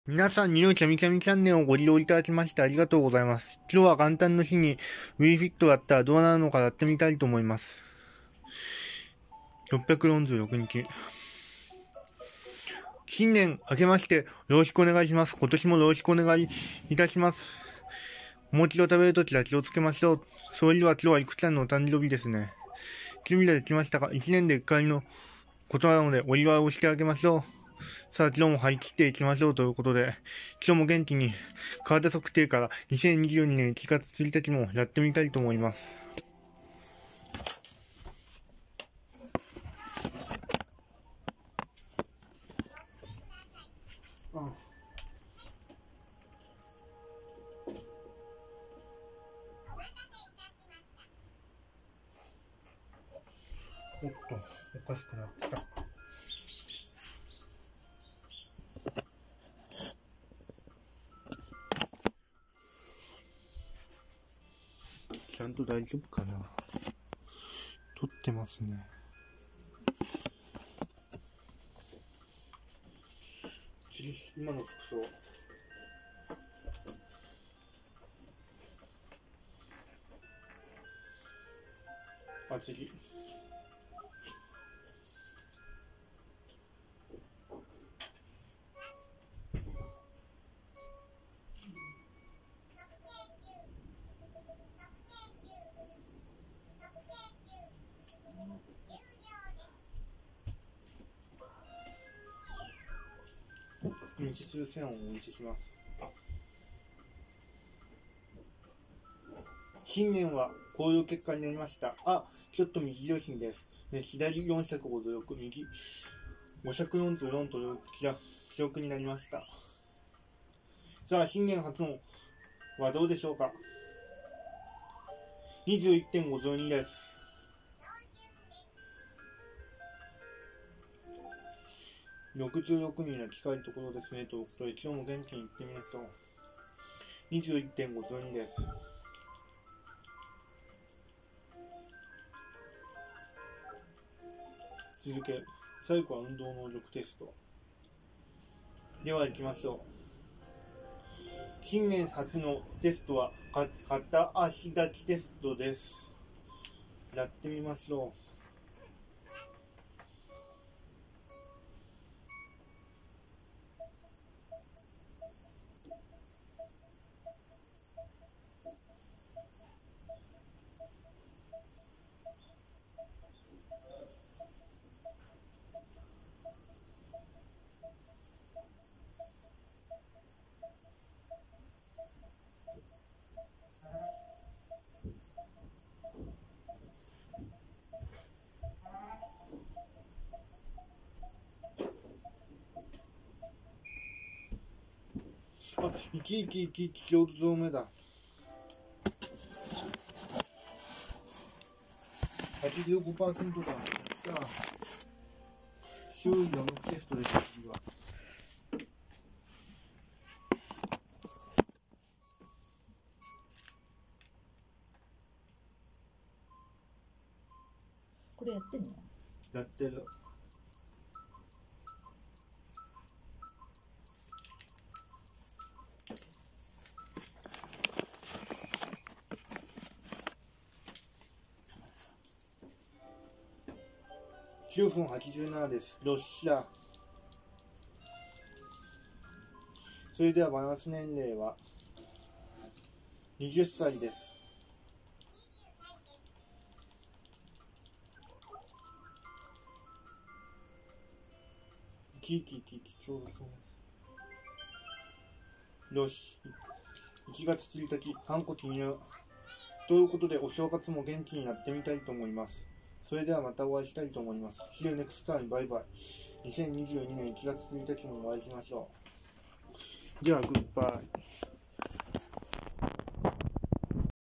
皆さん、ニューキャミキャミチャンネルをご利用いただきましてありがとうございます。今日は元旦の日に Wii Fit をやったらどうなるのかやってみたいと思います。646日。新年明けましてよろしくお願いします。今年もよろしくお願いいたします。お餅を食べるときは気をつけましょう。それでは今日はいくちゃんのお誕生日ですね。準備ができましたか？ 1 年で1回のことなのでお祝いをしてあげましょう。さあ、今日も張り切っていきましょうということで、今日も元気に体測定から2022年1月1日もやってみたいと思います。おっと、おかしくなってきた。ちゃんと大丈夫かな？撮ってますね。今の服装。次。道する線をお見せします。新年はこういう結果になりました。ちょっと右上心です。左456、右544という記録になりました。さあ、新年初のはどうでしょうか。21.52 です。66人が近いところですねということで、今日も元気にいってみましょう。21.52 です。続け、最後は運動能力テスト。では行きましょう。新年初のテストは片足立ちテストです。やってみましょう。1111強度目だ。85% だ。周囲のテストです。次は。 これやってんの？ やってる。9分87です。よっしゃ。それではバランス年齢は20歳です。よし。1月1日、ハンコ記入。ということで、お正月も元気にやってみたいと思います。それではまたお会いしたいと思います。See you next time. バイバイ。2022年1月1日もお会いしましょう。では、グッバイ。